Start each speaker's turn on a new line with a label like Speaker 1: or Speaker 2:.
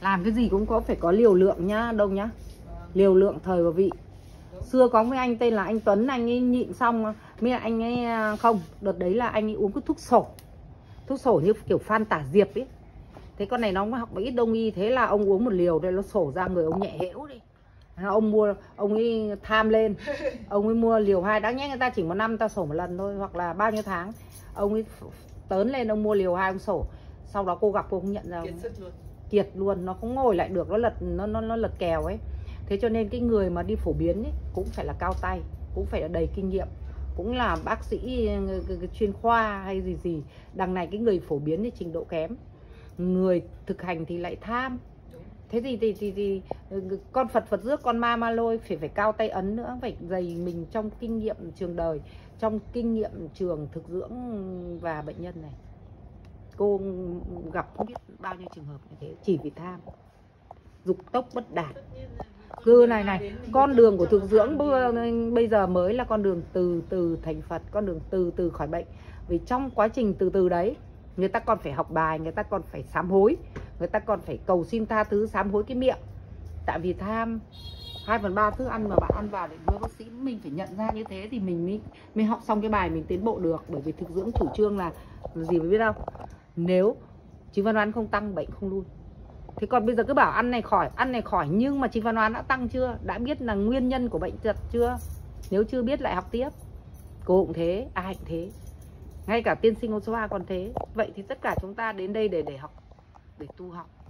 Speaker 1: Làm cái gì cũng có phải có liều lượng nhá, Đông nhá. Liều lượng thời và vị. Xưa có mấy anh tên là anh Tuấn, anh ấy nhịn xong, mấy anh ấy không, đợt đấy là anh ấy uống cái thuốc sổ. Thuốc sổ như kiểu Phan Tả Diệp ấy. Thế con này nó mới học ít đông y, thế là ông uống một liều đây nó sổ ra người ông nhẹ hễu đi. Ông ấy tham lên, ông ấy mua liều 2, đáng nhẽ người ta chỉ một năm ta sổ một lần thôi, hoặc là bao nhiêu tháng. Ông ấy tớn lên ông mua liều 2 ông sổ. Sau đó cô gặp cô không nhận ra, kiệt luôn, nó không ngồi lại được, nó lật kèo ấy. Thế cho nên cái người mà đi phổ biến ấy cũng phải là cao tay, cũng phải là đầy kinh nghiệm, cũng là bác sĩ chuyên khoa hay gì. Đằng này cái người phổ biến thì trình độ kém, người thực hành thì lại tham. Thế thì con Phật rước, con ma lôi, phải cao tay ấn nữa, phải dày mình trong kinh nghiệm trường đời, trong kinh nghiệm trường thực dưỡng và bệnh nhân này. Cô gặp không biết bao nhiêu trường hợp như thế, chỉ vì tham, dục tốc bất đạt. Cứ này, con đường của thực dưỡng bây giờ mới là con đường từ thành Phật, con đường từ khỏi bệnh. Vì trong quá trình từ đấy, người ta còn phải học bài, người ta còn phải sám hối, người ta còn phải cầu xin tha thứ, sám hối cái miệng. Tại vì tham 2/3 thức ăn mà bạn ăn vào để với bác sĩ, mình phải nhận ra như thế thì mình mới học xong cái bài mình tiến bộ được. Bởi vì thực dưỡng chủ trương là gì mới biết đâu, nếu chứng văn đoán không tăng, bệnh không lui. Thế còn bây giờ cứ bảo ăn này khỏi, nhưng mà chứng văn đoán đã tăng chưa? Đã biết là nguyên nhân của bệnh tật chưa? Nếu chưa biết lại học tiếp. Cô cũng thế, ai cũng thế. Ngay cả tiên sinh Oshoa còn thế. Vậy thì tất cả chúng ta đến đây để học, để tu học.